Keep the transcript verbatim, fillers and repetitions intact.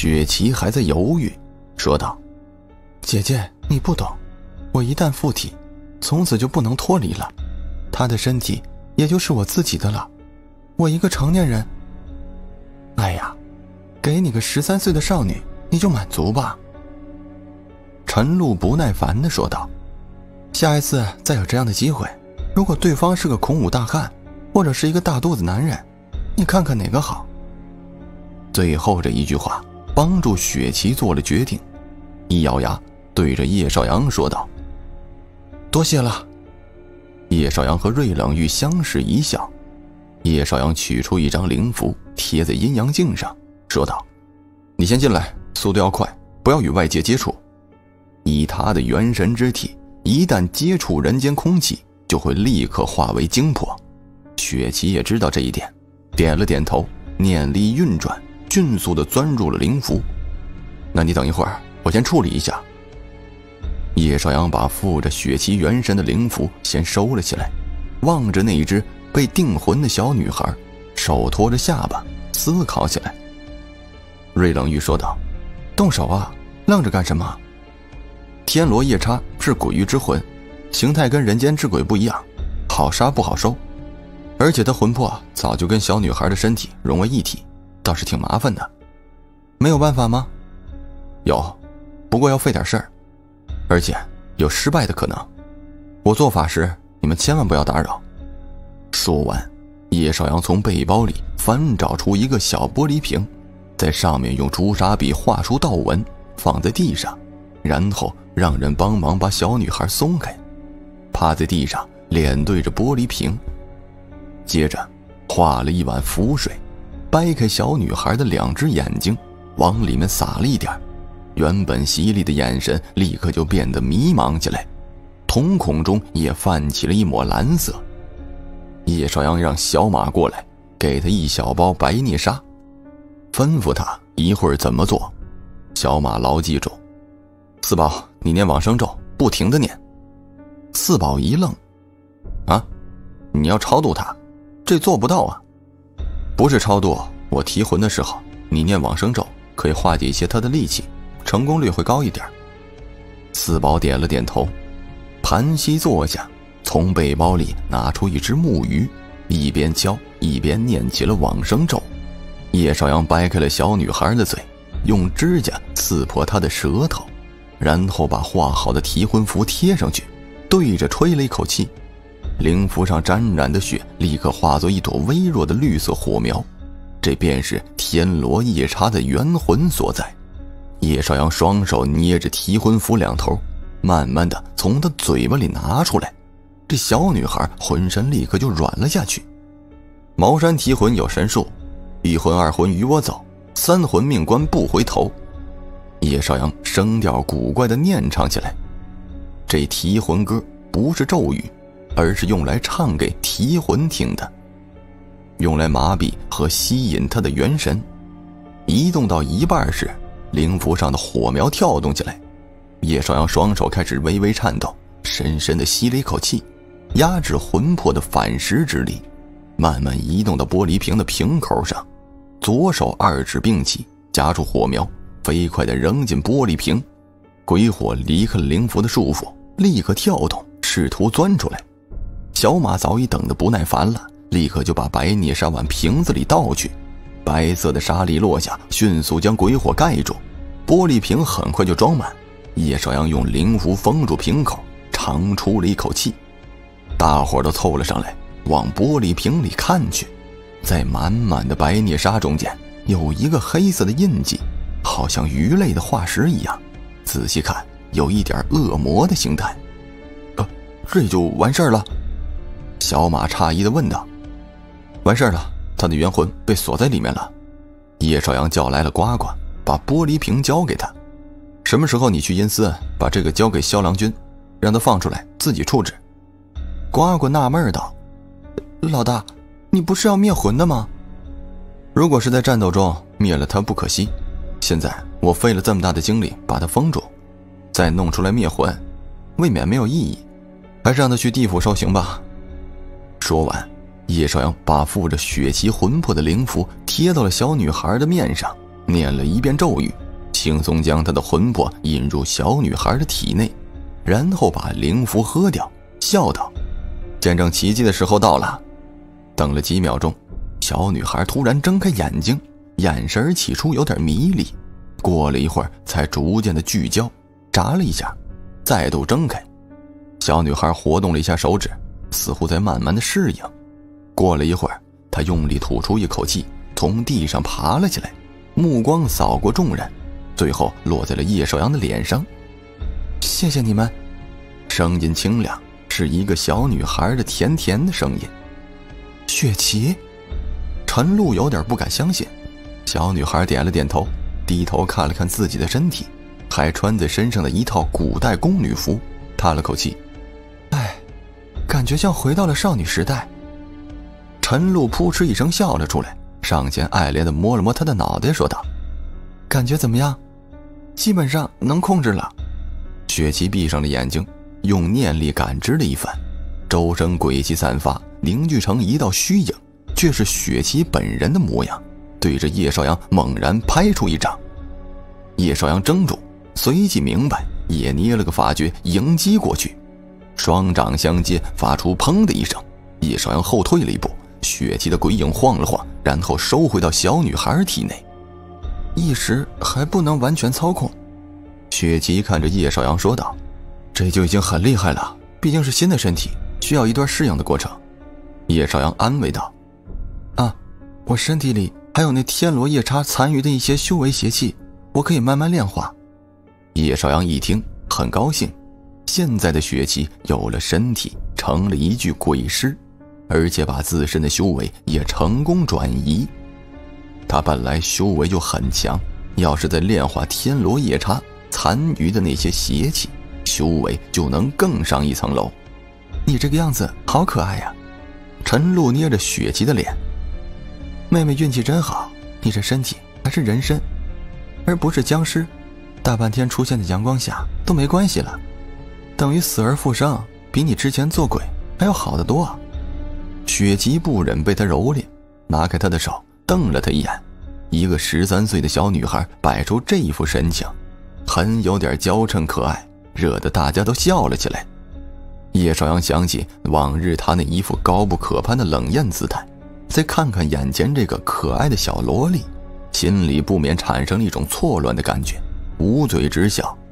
雪琪还在犹豫，说道： 姐姐，你不懂，我一旦附体，从此就不能脱离了，他的身体也就是我自己的了。我一个成年人，哎呀，给你个十三岁的少女，你就满足吧。 陈露不耐烦地说道： 下一次再有这样的机会，如果对方是个孔武大汉，或者是一个大肚子男人，你看看哪个好。 最后这一句话帮助雪琪做了决定，一咬牙对着叶少阳说道： 多谢了。 叶少阳和瑞冷玉相视一笑，叶少阳取出一张灵符贴在阴阳镜上，说道：你先进来，速度要快，不要与外界接触。以他的元神之体，一旦接触人间空气，就会立刻化为精魄。雪琪也知道这一点，点了点头，念力运转，迅速地钻入了灵符。那你等一会儿，我先处理一下。叶少阳把附着雪琪元神的灵符先收了起来，望着那一只被定魂的小女孩，手托着下巴思考起来。瑞冷玉说道： 动手啊，愣着干什么？ 天罗夜叉是鬼域之魂，形态跟人间之鬼不一样，好杀不好收，而且他魂魄早就跟小女孩的身体融为一体，倒是挺麻烦的。 没有办法吗？ 有，不过要费点事儿，而且有失败的可能。我做法时你们千万不要打扰。说完，叶少阳从背包里翻找出一个小玻璃瓶，在上面用朱砂笔画出道纹，放在地上，然后让人帮忙把小女孩松开，趴在地上脸对着玻璃瓶，接着画了一碗符水，掰开小女孩的两只眼睛，往里面撒了一点，原本犀利的眼神立刻就变得迷茫起来，瞳孔中也泛起了一抹蓝色。叶少阳让小马过来，给他一小包白孽砂，吩咐他一会儿怎么做。小马牢记住：四宝，你念往生咒，不停地念。四宝一愣：啊，你要超度他？这做不到啊。不是超度，我提魂的时候你念往生咒，可以化解一些他的戾气，成功率会高一点。四宝点了点头，盘膝坐下，从背包里拿出一只木鱼，一边敲一边念起了往生咒。叶少阳掰开了小女孩的嘴，用指甲刺破她的舌头，然后把画好的提魂符贴上去，对着吹了一口气，灵符上沾染的血立刻化作一朵微弱的绿色火苗，这便是天罗夜叉的元魂所在。叶少阳双手捏着提魂符两头，慢慢的从他嘴巴里拿出来，这小女孩浑身立刻就软了下去。茅山提魂有神术，一魂二魂与我走，三魂命关不回头。叶少阳声调古怪的念唱起来，这提魂歌不是咒语，而是用来唱给提魂听的，用来麻痹和吸引他的元神。移动到一半时，灵符上的火苗跳动起来，叶少阳双手开始微微颤抖，深深地吸了一口气，压制魂魄的反噬之力，慢慢移动到玻璃瓶的瓶口上，左手二指并起，夹住火苗，飞快地扔进玻璃瓶。鬼火离开了灵符的束缚，立刻跳动，试图钻出来。小马早已等得不耐烦了，立刻就把白孽砂往瓶子里倒去，白色的沙粒落下，迅速将鬼火盖住，玻璃瓶很快就装满。叶少阳用灵符封住瓶口，长出了一口气。大伙都凑了上来，往玻璃瓶里看去，在满满的白孽砂中间有一个黑色的印记，好像鱼类的化石一样，仔细看有一点恶魔的形态。呃，这就完事儿了？小马诧异地问道。完事儿了，他的元魂被锁在里面了。叶少阳叫来了呱呱，把玻璃瓶交给他。什么时候你去阴司，把这个交给萧郎君，让他放出来自己处置。 呱呱纳闷道：老大，你不是要灭魂的吗？ 如果是在战斗中灭了他不可惜，现在我费了这么大的精力把他封住，再弄出来灭魂，未免没有意义，还是让他去地府受刑吧。说完，叶少阳把附着血旗魂魄的灵符贴到了小女孩的面上， 念了一遍咒语，轻松将她的魂魄引入小女孩的体内，然后把灵符喝掉，笑道：见证奇迹的时候到了。等了几秒钟，小女孩突然睁开眼睛，眼神起初有点迷离，过了一会儿才逐渐的聚焦，眨了一下，再度睁开。小女孩活动了一下手指，似乎在慢慢的适应。过了一会儿，她用力吐出一口气，从地上爬了起来，目光扫过众人，最后落在了叶少阳的脸上。 谢谢你们。 声音清亮，是一个小女孩的甜甜的声音。 雪琪？ 陈露有点不敢相信。小女孩点了点头，低头看了看自己的身体，还穿在身上的一套古代宫女服，叹了口气： 哎，感觉像回到了少女时代。 陈露扑哧一声笑了出来，上前爱怜地摸了摸她的脑袋，说道： 感觉怎么样？基本上能控制了。 雪琪闭上了眼睛，用念力感知了一番，周身鬼气散发，凝聚成一道虚影，却是雪琪本人的模样，对着叶少阳猛然拍出一掌。叶少阳怔住，随即明白，也捏了个法诀迎击过去，双掌相接，发出砰的一声，叶少阳后退了一步，雪琪的鬼影晃了晃，然后收回到小女孩体内。 一时还不能完全操控。 雪琪看着叶少阳说道： 这就已经很厉害了，毕竟是新的身体，需要一段适应的过程。 叶少阳安慰道： 啊，我身体里还有那天罗夜叉残余的一些修为邪气，我可以慢慢炼化。 叶少阳一听很高兴，现在的雪琪有了身体，成了一具鬼尸，而且把自身的修为也成功转移。他本来修为就很强，要是再炼化天罗夜叉残余的那些邪气，修为就能更上一层楼。 你这个样子好可爱呀。 陈露捏着雪琪的脸： 妹妹运气真好，你这身体还是人身，而不是僵尸，大半天出现在阳光下都没关系了，等于死而复生，比你之前做鬼还要好得多啊。 雪琪不忍被他蹂躏，拿开他的手，瞪了他一眼。一个十三岁的小女孩摆出这副神情，很有点娇嗔可爱，惹得大家都笑了起来。叶少阳想起往日他那一副高不可攀的冷艳姿态，再看看眼前这个可爱的小萝莉，心里不免产生了一种错乱的感觉，捂嘴直笑。